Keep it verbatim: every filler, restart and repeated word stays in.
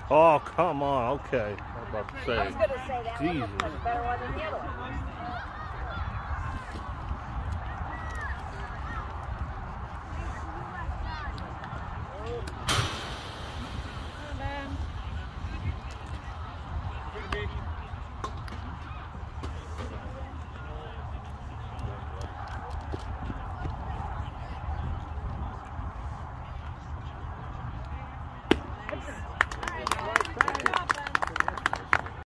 Oh, come on. Okay. I'm about to say. I was going to say that Jesus. one was much better one than the other one.